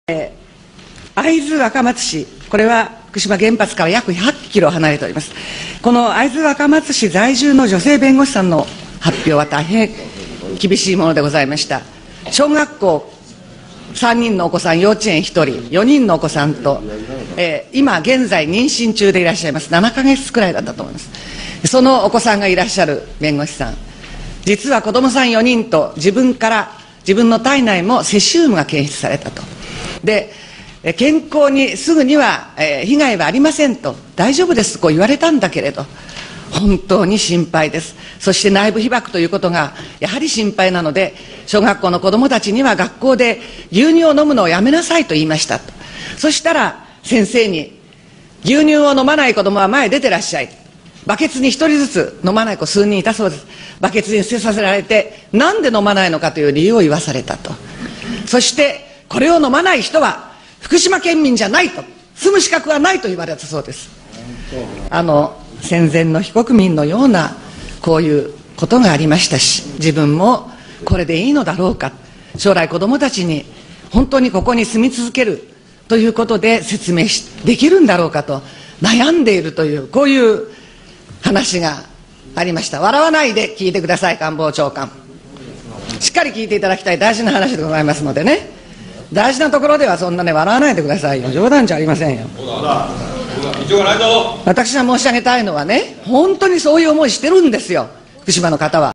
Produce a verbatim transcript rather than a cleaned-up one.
会津若松市、これは福島原発から約ひゃっキロ離れております。この会津若松市在住の女性弁護士さんの発表は大変厳しいものでございました。小学校さんにんのお子さん、幼稚園ひとり、よにんのお子さんと、えー、今現在妊娠中でいらっしゃいます。ななかげつくらいだったと思います。そのお子さんがいらっしゃる弁護士さん、実は子どもさんよにんと自分から自分の体内もセシウムが検出されたと。で健康にすぐには、えー、被害はありませんと、大丈夫ですとこう言われたんだけれど、本当に心配です。そして内部被曝ということがやはり心配なので、小学校の子どもたちには学校で牛乳を飲むのをやめなさいと言いましたと。そしたら先生に、牛乳を飲まない子どもは前出てらっしゃい、バケツにひとりずつ飲まない子数人いたそうです。バケツに捨てさせられて、なんで飲まないのかという理由を言わされたと。そしてこれを飲まない人は福島県民じゃないと、住む資格はないと言われたそうです。あの戦前の非国民のようなこういうことがありましたし、自分もこれでいいのだろうか、将来子どもたちに本当にここに住み続けるということで説明しできるんだろうかと悩んでいるという、こういう話がありました。笑わないで聞いてください、官房長官。しっかり聞いていただきたい大事な話でございますのでね、大事なところではそんなね笑わないでくださいよ。冗談じゃありませんよ。私が申し上げたいのはね、本当にそういう思いしてるんですよ、福島の方は。